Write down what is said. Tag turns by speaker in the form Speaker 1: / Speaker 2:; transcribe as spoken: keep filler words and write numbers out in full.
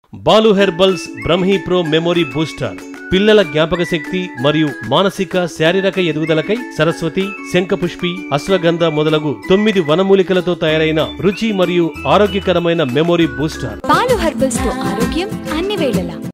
Speaker 1: Balu herbals Brahmi pro memory booster పిల్లల జ్ఞాపక శక్తి మరియు మానసిక శారీరక ఎదుగుదలకై సరస్వతి, శంఖపుష్పి, అశ్వగంధ మొదలగు తొమ్మిది వనమూలికలతో తయారైన రుచి మరియు ఆరోగ్యకరమైన మెమొరీ బూస్టర్.
Speaker 2: బాలు హెర్బల్స్ తో ఆరోగ్యం అన్ని వేళలా.